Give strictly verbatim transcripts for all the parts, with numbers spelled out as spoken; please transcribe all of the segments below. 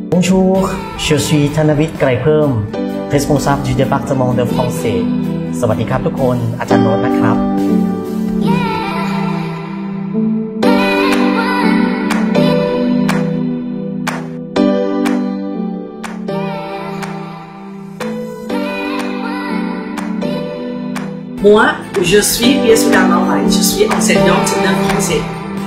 Bonjour, je suis Thanavit Graiphom, responsable du département de français สวัสดีครับทุกคนอาจารย์โน้ตนะครับ Moi, je suis Pierre Marvaille, je suis enseignante de français.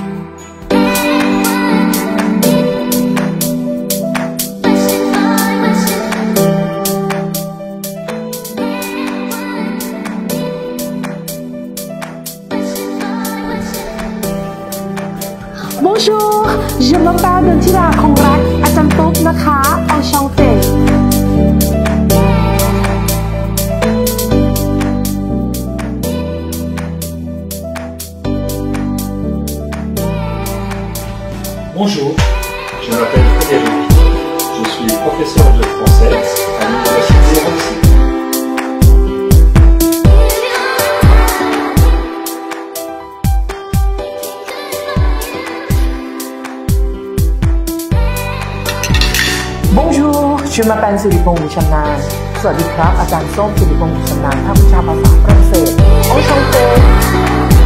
Bonjour, je m'appelle Dantira Khongrak, อาจารย์ตุ๊กนะคะ Enchanté. Bonjour, je m'appelle Frédéric, je suis professeur de français à l'Université Roxy. Bonjour, je m'appelle Suripong Channal. สวัสดีครับอาจารย์ส้ม สุริพงษ์ชำนาญภาควิชาภาษาฝรั่งเศส Enchanté.